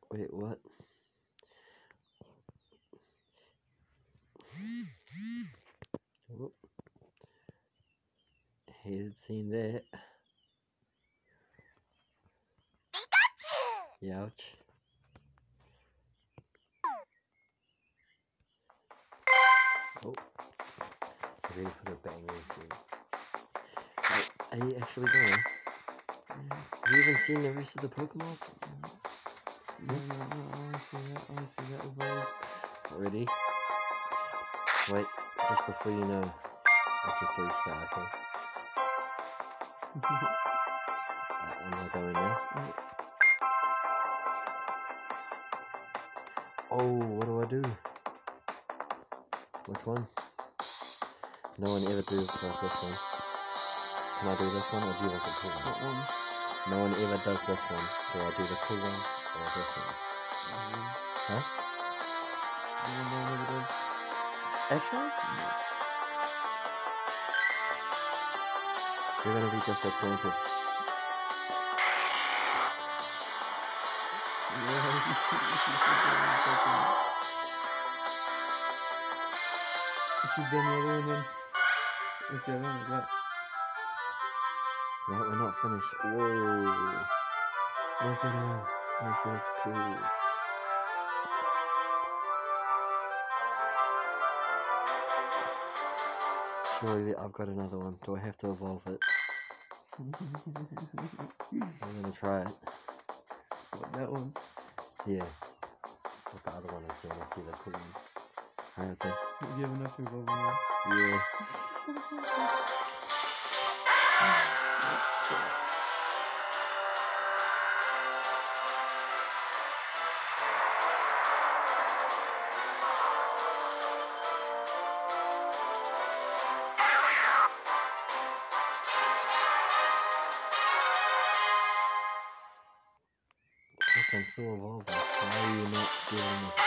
Wait, what? Whoop. Hated seeing that. Youch. Oh. Ready for the banging thing. Are you actually going? Have you even seen the rest of the Pokemon? No, I see that evolve. Ready? Wait, just before you know, it's a 3-star, okay? Am I going now? Oh, what do? Which one? No one ever does this one. Can I do this one, or do you want the cool one? What one? No one ever does this one. Do I do the cool one, or this one? Huh? No one ever does. Actually? You're gonna be disappointed. She's done the other one then. What's the other one like that? Right, we're not finished. Whoa. Look at her. Oh, she looks cool. Surely I've got another one. Do I have to evolve it? I'm gonna try it. What, that one? Yeah. What the other one is, so I see the cool one. Alright, okay. Do you have enough to evolve one? Yeah. Look, I'm still evolving. Why are you not doing this?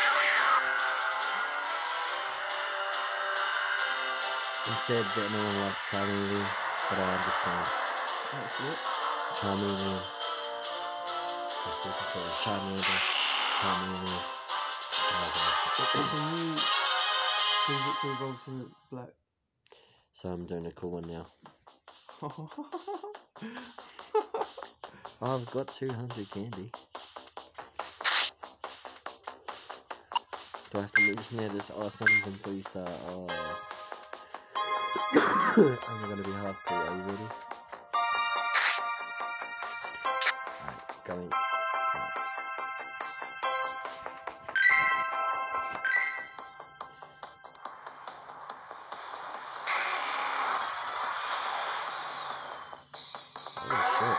You said that no one likes Charmeleon, but I understand. That's what? Charmeleon. Charmeleon. Can you choose it to evolve to black? So I'm doing a cool one now. Oh, I've got 200 candy. Do I have to lose now? Oh, it's not even 3-star. Oh. I'm gonna be half cool. Are you ready? Alright, going. Oh shit.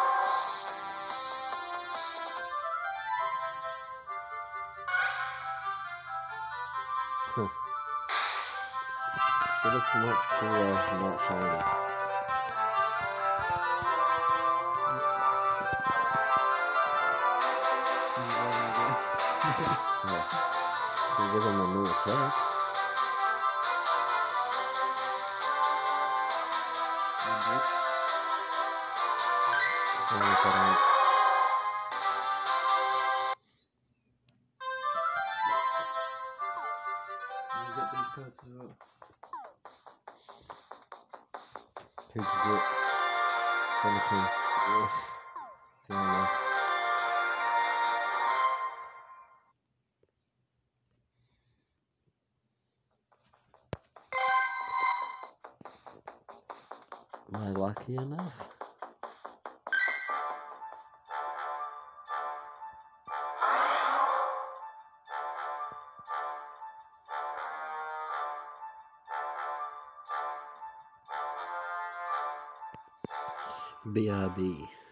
It looks much cooler, not shiny. Yeah. Can give him a new attack. As long as I don't. You get these cards as well. Who'd you get? 17. Ugh. Fair enough. Am I lucky enough? BRB.